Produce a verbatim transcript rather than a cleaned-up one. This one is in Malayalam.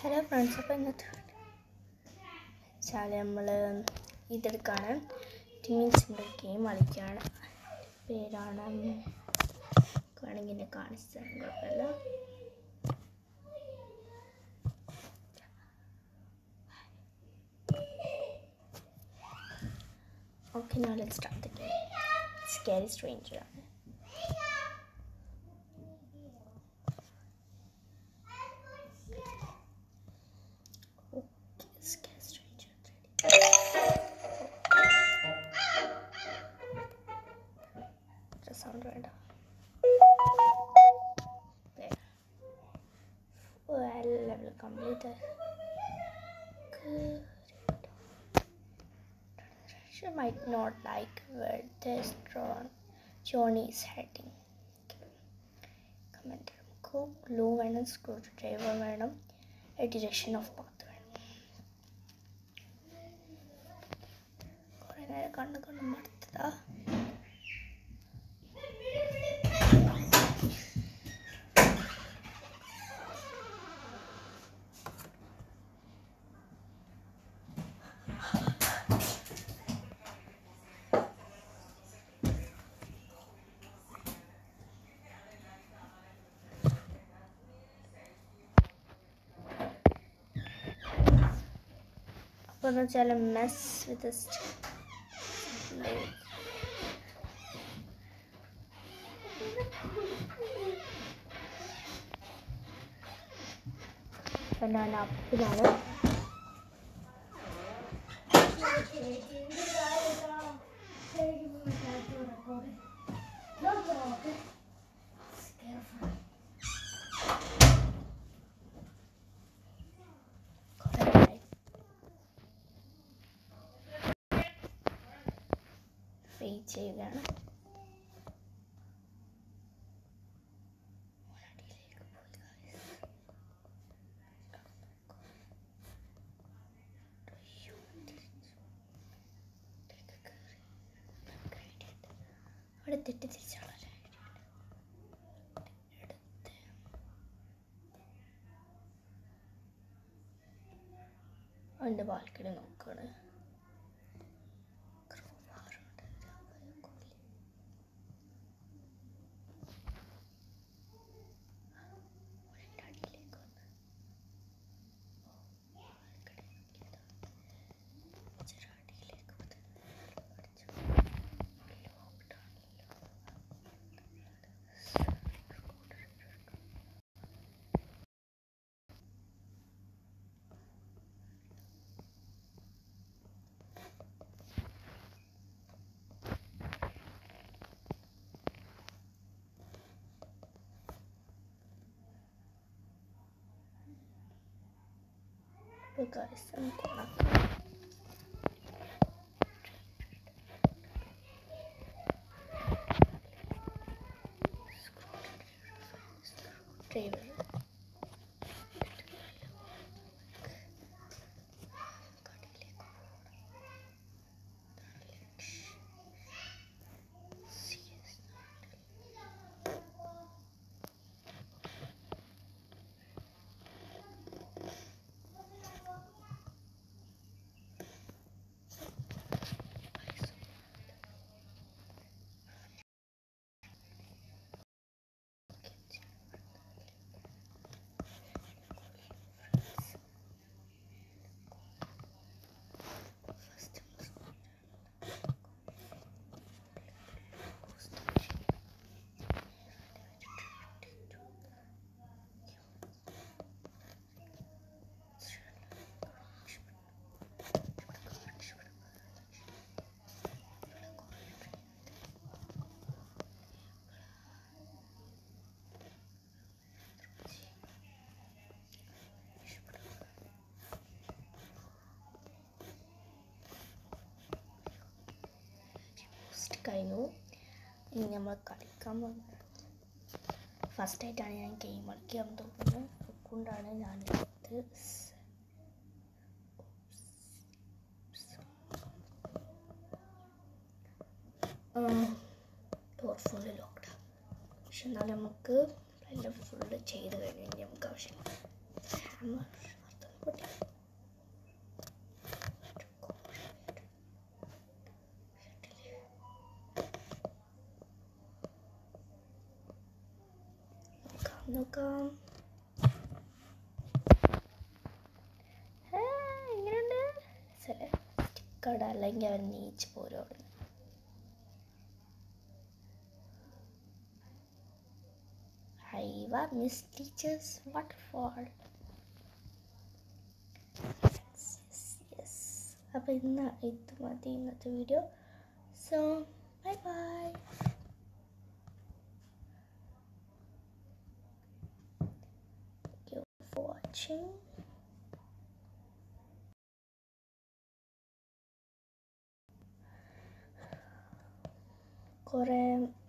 ഹലോ ഫ്രണ്ട്സ്, അപ്പോൾ ഇന്നത്തെ വെച്ചാൽ നമ്മൾ ഇതെടുക്കാണ് ടീംസിൻ്റെ ഗെയിം കളിക്കുകയാണ്. പേരാണ് വേണമെങ്കിൽ എന്നെ കാണിച്ചു തരാൻ കുഴപ്പമില്ല. Okay, now let's start the game. Scary stranger ആണ്. Sound വേണ്ട. Well, level completed. Good. You might not like where this drawn Johnny is heading. Comment. Cook, glue വേണം, screwdriver വേണം, a direction of path വേണം. കുറേ നേരം കണ്ണ് കണ്ണ് മടുത്തതാ. അപ്പോൾ എന്ന് വെച്ചാൽ മെസ് വിത്ത് അപ്പം ഞാൻ അപ്പിലാണ്. വെയിറ്റ് ചെയ്യുകയാണ്. അവിടെ തെറ്റി തിരിച്ചാളെ എടുത്ത് അവൻ്റെ ബാൽക്കണി നോക്കുകയാണ്. So guys, I'm gonna screwdriver. കഴിഞ്ഞു. ഇനി നമ്മൾ കളിക്കാൻ പോകുന്നത് ഫസ്റ്റായിട്ടാണ് ഞാൻ ഗെയിം കളിക്കാൻ തോന്നുന്നത്. അതുകൊണ്ടാണ് ഞാനിത് ഡോർ ഫുള്ള് ലോക്ക്ഡൗൺ. പക്ഷെ എന്നാലും നമുക്ക് എല്ലാം ഫുള്ള് ചെയ്ത് കഴിഞ്ഞ് നമുക്ക് ആവശ്യമില്ല. ഹാമർ നോക്കാം. എങ്ങനെയുണ്ട്? സ്റ്റിക്കർ അല്ലെങ്കിൽ അവൻ നീച്ച് പോരും. ഹൈവ മിസ് ടീച്ചേഴ്സ് വാട്ടർഫാൾ. അപ്പോൾ ഇന്ന് ഇത് മതി ഇന്നത്തെ video. So bye bye. Thank you for watching. കുറേ